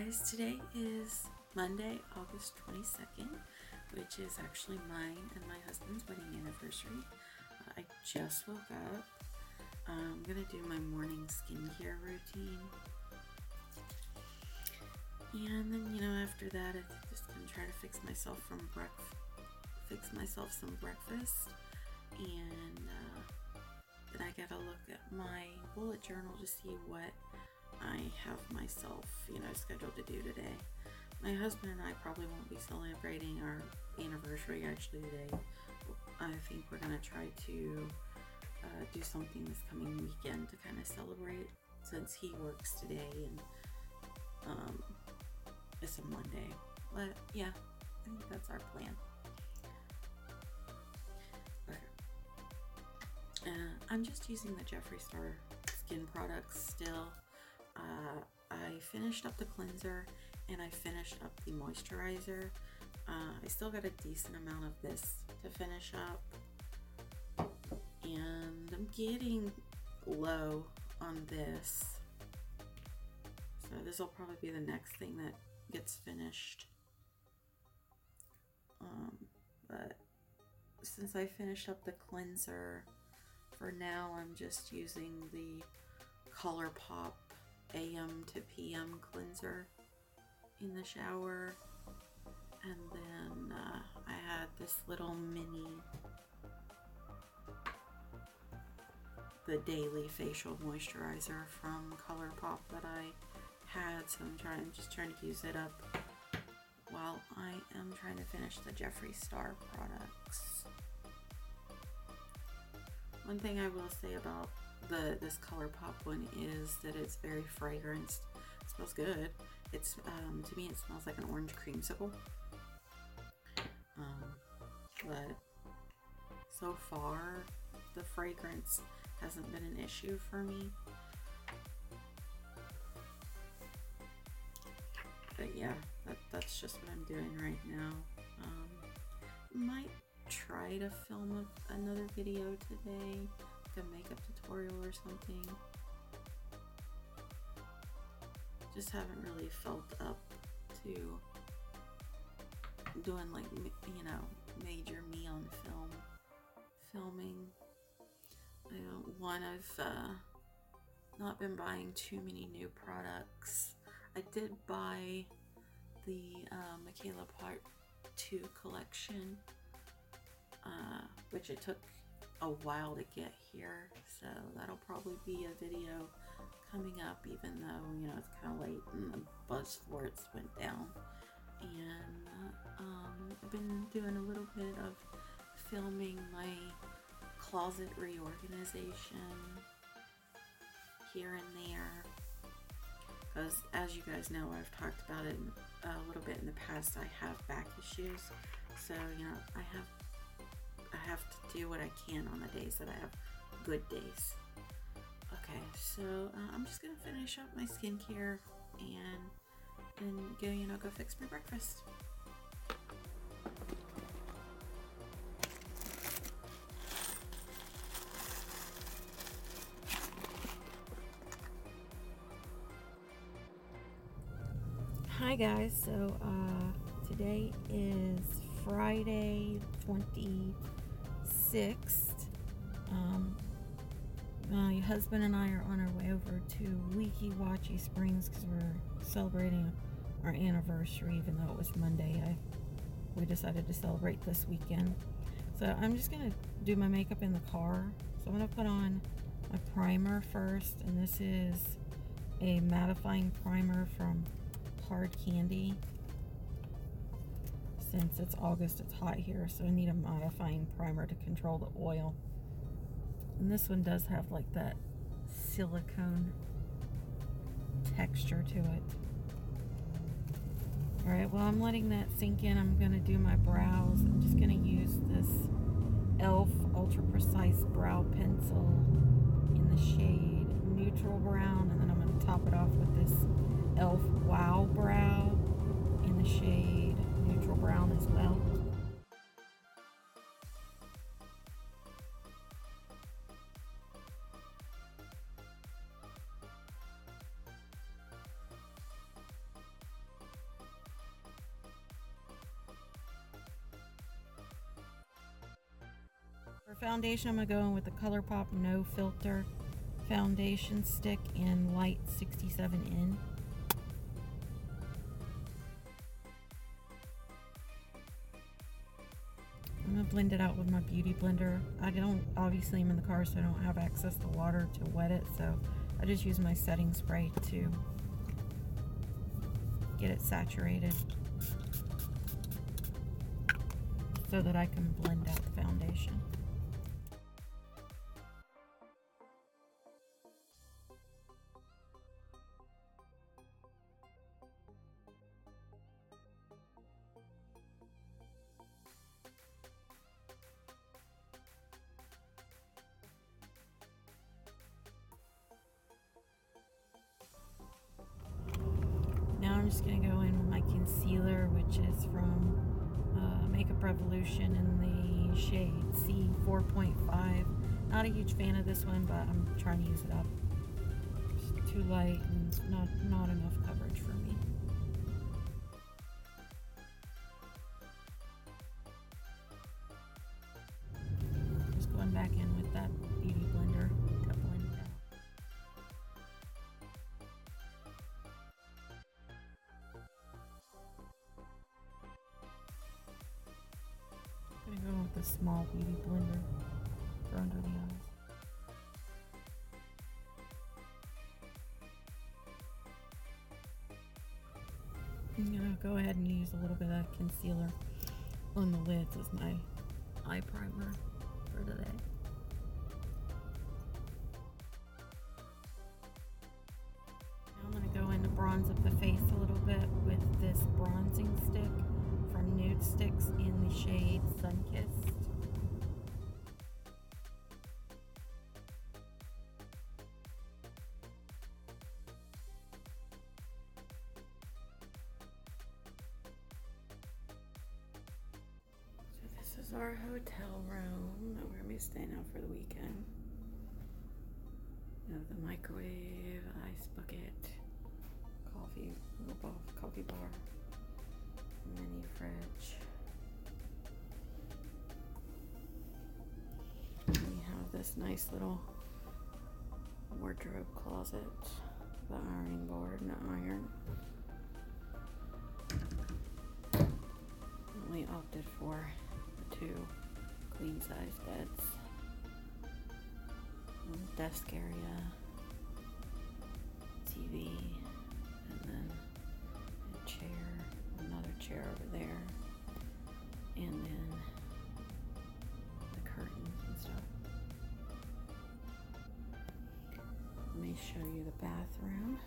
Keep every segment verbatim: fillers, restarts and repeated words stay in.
guys, today is Monday, August twenty-second, which is actually mine and my husband's wedding anniversary. Uh, I just woke up. I'm gonna do my morning skincare routine. And then, you know, after that, I'm just gonna try to fix myself from breakfast, fix myself some breakfast. And uh, then I gotta look at my bullet journal to see what I have myself, you know, scheduled to do today. My husband and I probably won't be celebrating our anniversary actually today. I think we're gonna try to uh, do something this coming weekend to kind of celebrate, since he works today and um, it's a Monday. But yeah, I think that's our plan. Okay. Uh, I'm just using the Jeffree Star skin products still. Uh, I finished up the cleanser and I finished up the moisturizer. Uh, I still got a decent amount of this to finish up, and I'm getting low on this, so this will probably be the next thing that gets finished. Um, but since I finished up the cleanser, for now I'm just using the ColourPop A M to P M cleanser in the shower. And then uh, I had this little mini, the daily facial moisturizer from ColourPop that I had, so I'm trying, just trying to use it up while I am trying to finish the Jeffree Star products. One thing I will say about the this ColourPop one is that it's very fragranced. It smells good. It's um, to me it smells like an orange creamsicle. Um, but so far the fragrance hasn't been an issue for me. But yeah, that, that's just what I'm doing right now. Um, might try to film a, another video today, like a makeup tutorial or something. Just haven't really felt up to doing, like, you know, major me on film filming. I don't, one, I've uh, not been buying too many new products. I did buy the uh, Michaela Part two collection, uh, which it took a while to get here, so that'll probably be a video coming up, even though, you know, it's kind of late and the buzz for it went down. And uh, um, I've been doing a little bit of filming my closet reorganization here and there, because as you guys know, I've talked about it a little bit in the past. I have back issues, so you know, I have I have to do what I can on the days that I have good days. Okay, so uh, I'm just gonna finish up my skincare and and go, you know, go fix my breakfast. Hi guys, so uh, today is Friday twenty-sixth. Um, my husband and I are on our way over to Weeki, Wachee Springs, because we're celebrating our anniversary, even though it was Monday. I we decided to celebrate this weekend. So I'm just gonna do my makeup in the car. So I'm gonna put on my primer first, and this is a mattifying primer from Hard Candy. Since it's August, it's hot here, so I need a mattifying primer to control the oil. And this one does have like that silicone texture to it. Alright, well, I'm letting that sink in. I'm going to do my brows. I'm just going to use this e l f Ultra Precise Brow Pencil in the shade Neutral Brown, and then I'm going to top it off with this e l f Wow Brow in the shade Neutral Brown as well. Foundation, I'm going to go in with the ColourPop No Filter foundation stick in light sixty-seven in. I'm going to blend it out with my beauty blender. I don't, obviously I'm in the car so I don't have access to water to wet it, so I just use my setting spray to get it saturated so that I can blend out the foundation. Now I'm just going to go in with my concealer, which is from uh, Makeup Revolution in the shade C four point five. Not a huge fan of this one, but I'm trying to use it up. It's too light and not, not enough coverage for me. Just going back in with that beauty blender to blend it out. I'm gonna go with the small beauty blender for under the eyes. I'm gonna go ahead and use a little bit of concealer on the lids as my eye primer for today. Now I'm gonna go in to bronze up the face a little bit with this bronzing stick from Nude Sticks in the shade Sunkissed. So this is our hotel room that we're gonna be staying out for the weekend. We have the microwave, ice bucket, coffee, little bar, coffee bar, mini fridge. And we have this nice little wardrobe closet, the ironing board and the iron. And we opted for the two queen size beds. And desk area, T V, and then a chair, another chair over there, and then the curtains and stuff. Let me show you the bathroom.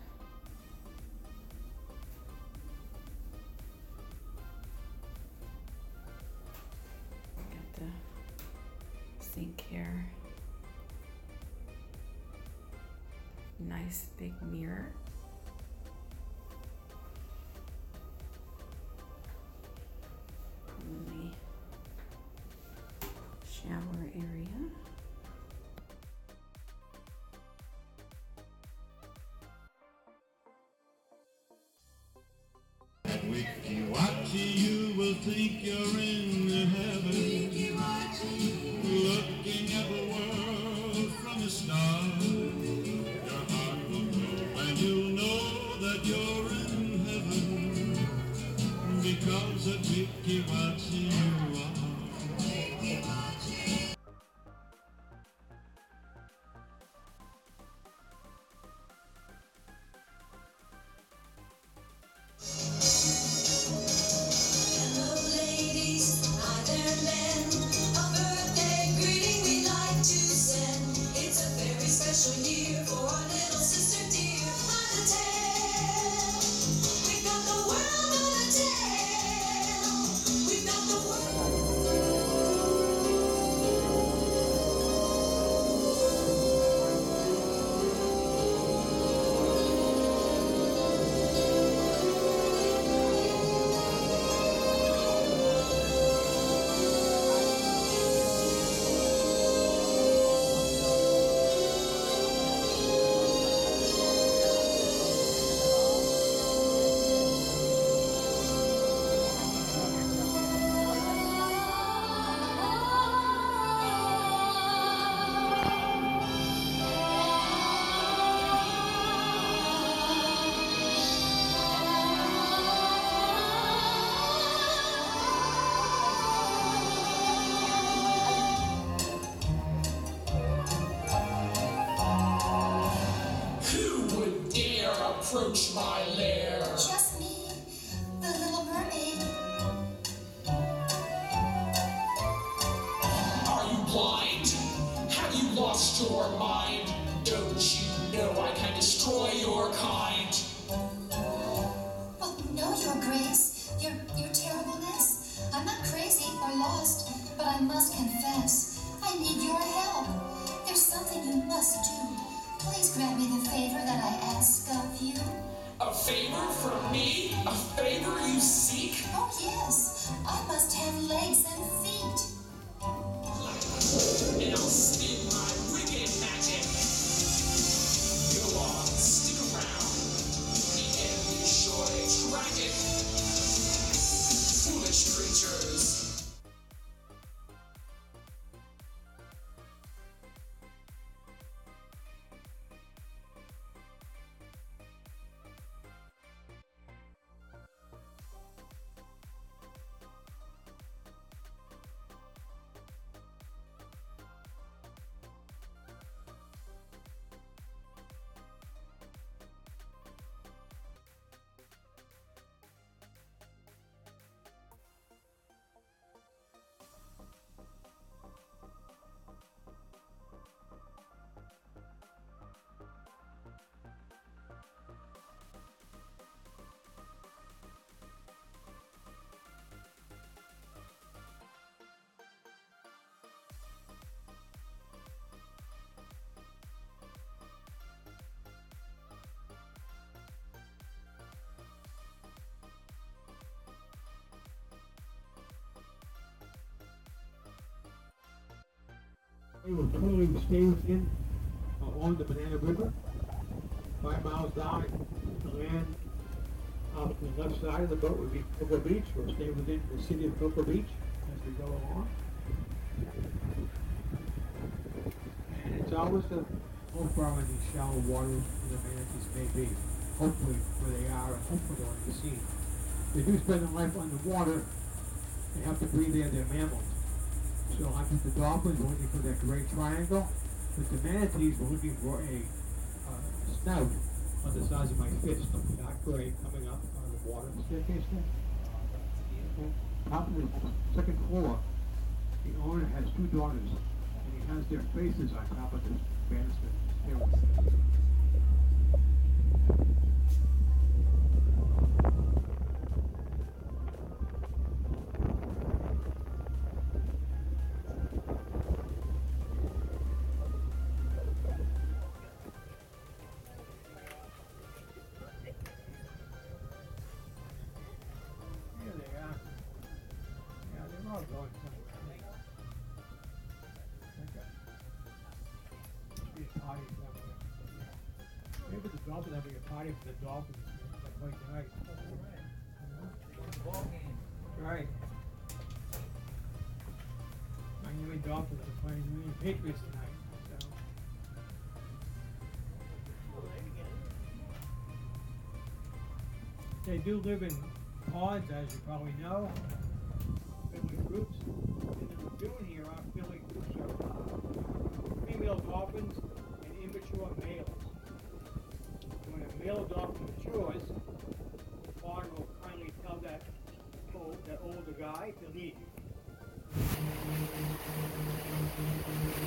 Got the sink here. Nice big mirror. And the shower area. Weeki, Wachee, you will think you're in heaven. Weeki, Wachee, looking at the world from a star. Your heart will glow and you'll know that you're in heaven, because at Weeki, Wachee you are. Weeki, Wachee. Hello, ladies. approach my lair. Just me, the little mermaid. Are you blind? Have you lost your mind? Don't you know I can destroy your kind? Well, no, Your Grace, your, your terribleness. I'm not crazy or lost, but I must confess, I need your help. There's something you must do. Please grant me the favor that I ask of you. A favor from me? A favor you seek? Oh, yes. I must have legs and feet. And I'll spin my wicked magic. Go on, stick around. The end is surely tragic. Foolish creatures. They will totally stay within uh, along the Banana River, five miles down the land. Off the left side of the boat would be Cocoa Beach. We'll stay within the city of Cocoa Beach as we go along. And it's always a how far in these shallow waters the manatees may be. Hopefully where they are and hopefully they're on the scene. They do spend their life underwater. They have to breathe air, they're mammals. So I think the dolphins were looking for that great triangle, but the manatees were looking for a uh, snout on the size of my fist, dark gray, coming up on the water staircase there. Okay. Top of the second floor, the owner has two daughters, and he has their faces on top of the banister stairway. Maybe the Dolphins having a party for the Dolphins that play tonight. Ball game. Right. Miami Dolphins are playing the New Patriots tonight. So. They do live in pods, as you probably know. Family groups. And the lagoon here are family groups of female dolphins and immature males. When a male dolphin matures, the father will kindly tell that old, that older guy to leave you.